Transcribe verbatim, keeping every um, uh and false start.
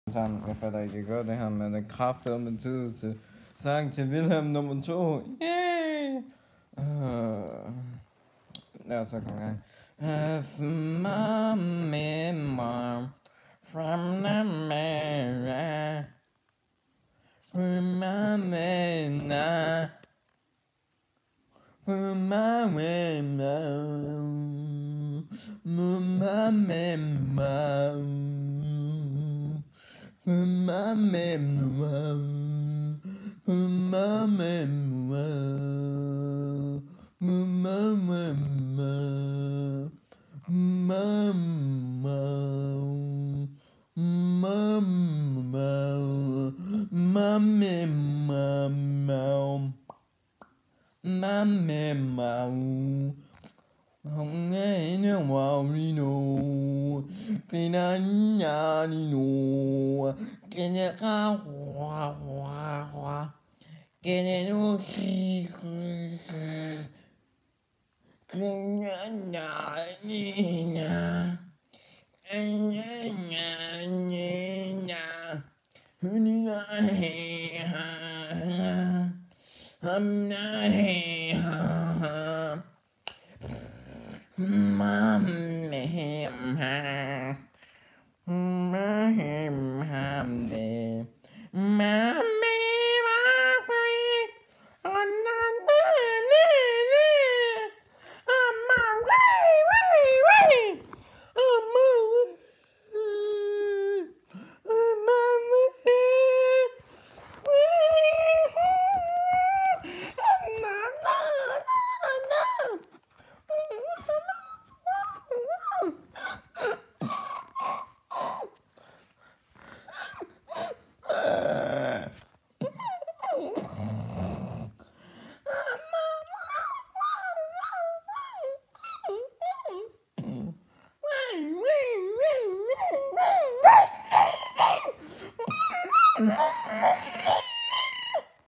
Sammen med fatter ikke godt det her med den kræfter med tid til sang til Wilhelm nummer to. Yeah! Uh, lad os så komme i gang. Have my memory from the mirror. Remember now. Remember. Remember. Remember, remember, remember, remember, không nghe nữa vào đi nô, vì nãy nhà đi nô, cái nhà cao hoa hoa hoa, cái nhà nô khi khi khi, cái nhà nhà đi nhà, nhà nhà nhà nhà, đi lại ha, hôm nay ha. Mom him ha, mom him ham de, mommy free on the I'm way way way, I'm Mm-hmm.